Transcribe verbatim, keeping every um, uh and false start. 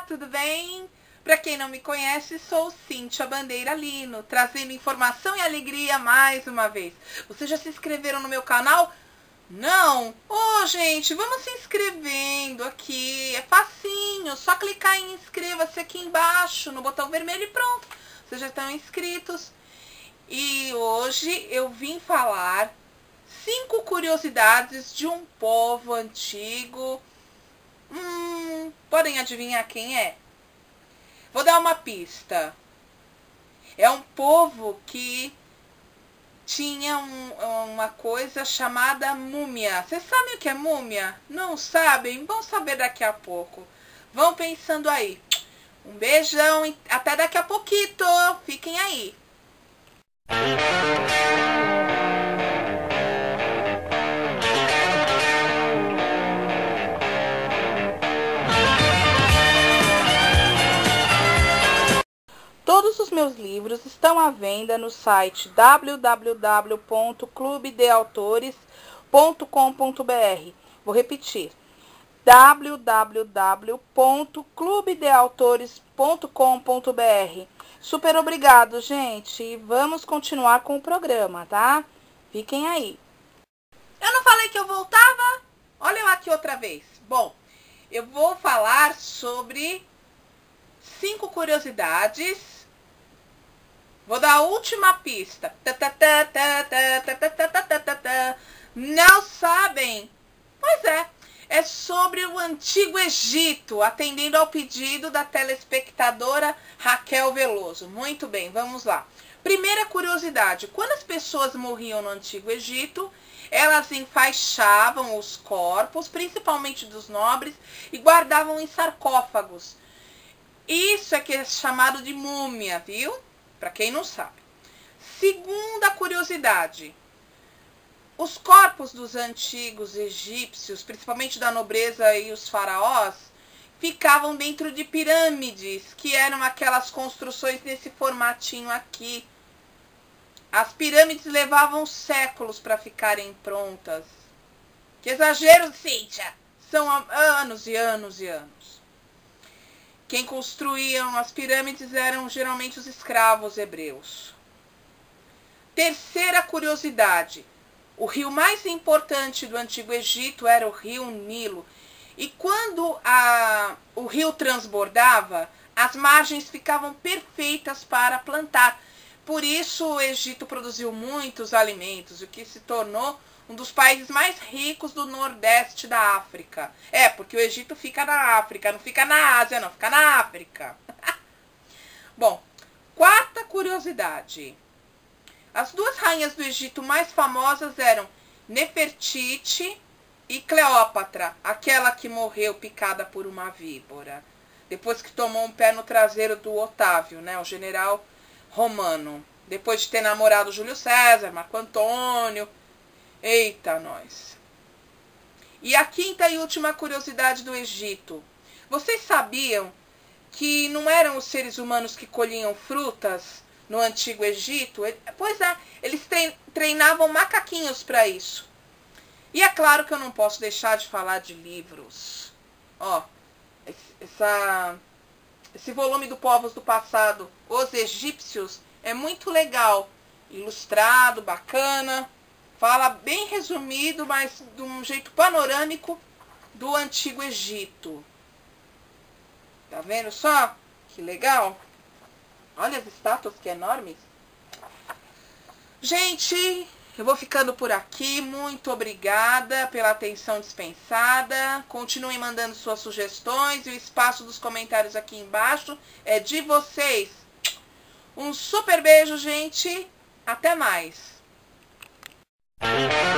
tudo bem? Para quem não me conhece, sou Cíntia Bandeira Lino, trazendo informação e alegria mais uma vez. Vocês já se inscreveram no meu canal? Não? Ô, oh, gente, vamos se inscrevendo aqui, é facinho, só clicar em inscreva-se aqui embaixo, no botão vermelho e pronto. Vocês já estão inscritos. E hoje eu vim falar cinco curiosidades de um povo antigo. Hum, podem adivinhar quem é? Vou dar uma pista. É um povo que tinha um, uma coisa chamada múmia. Vocês sabem o que é múmia? Não sabem? Vão saber daqui a pouco. Vão pensando aí. Um beijão e até daqui a pouquinho. Fiquem aí. Todos os meus livros estão à venda no site w w w ponto clube de autores ponto com ponto b r. Vou repetir. w w w ponto clube de autores ponto com ponto b r. Super obrigado, gente. Vamos continuar com o programa, tá? Fiquem aí. Eu não falei que eu voltava? Olha eu aqui outra vez. Bom, eu vou falar sobre cinco curiosidades. Vou dar a última pista. Não sabem? Pois é. É sobre o Antigo Egito, atendendo ao pedido da telespectadora Raquel Veloso. Muito bem, vamos lá. Primeira curiosidade. Quando as pessoas morriam no Antigo Egito, elas enfaixavam os corpos, principalmente dos nobres, e guardavam em sarcófagos. Isso é que é chamado de múmia, viu? Para quem não sabe. Segunda curiosidade. Os corpos dos antigos egípcios, principalmente da nobreza e os faraós, ficavam dentro de pirâmides, que eram aquelas construções nesse formatinho aqui. As pirâmides levavam séculos para ficarem prontas. Que exagero, Cíntia! São anos e anos e anos. Quem construíam as pirâmides eram geralmente os escravos hebreus. Terceira curiosidade. O rio mais importante do Antigo Egito era o rio Nilo. E quando a, o rio transbordava, as margens ficavam perfeitas para plantar. Por isso o Egito produziu muitos alimentos, o que se tornou um dos países mais ricos do nordeste da África. É, porque o Egito fica na África, não fica na Ásia, não, fica na África. Bom, quarta curiosidade. As duas rainhas do Egito mais famosas eram Nefertiti e Cleópatra, aquela que morreu picada por uma víbora, depois que tomou um pé no traseiro do Otávio, né, o general romano, depois de ter namorado Júlio César, Marco Antônio. Eita, nós! E a quinta e última curiosidade do Egito. Vocês sabiam que não eram os seres humanos que colhiam frutas no Antigo Egito? Pois é, eles treinavam macaquinhos para isso. E é claro que eu não posso deixar de falar de livros. Ó, essa, esse volume do Povos do Passado, Os Egípcios, é muito legal. Ilustrado, bacana. Fala bem resumido, mas de um jeito panorâmico do Antigo Egito. Tá vendo só? Que legal. Olha as estátuas que enormes. Gente, eu vou ficando por aqui. Muito obrigada pela atenção dispensada. Continuem mandando suas sugestões e o espaço dos comentários aqui embaixo é de vocês. Um super beijo, gente. Até mais.